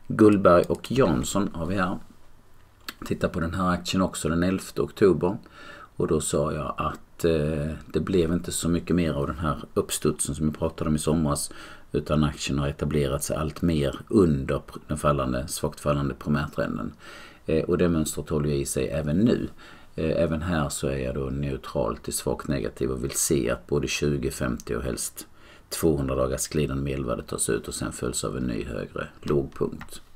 Gullberg och Jansson har vi här. Titta på den här aktien också den 11 oktober. Och då sa jag att det blev inte så mycket mer av den här uppstudsen som vi pratade om i somras. Utan aktien har etablerat sig allt mer under den svagt fallande primärtrenden. Och det mönstret håller i sig även nu. Även här så är jag då neutral till svagt negativ och vill se att både 20, 50 och helst 200 dagars glidande medelvärde tas ut och sen följs av en ny högre lågpunkt.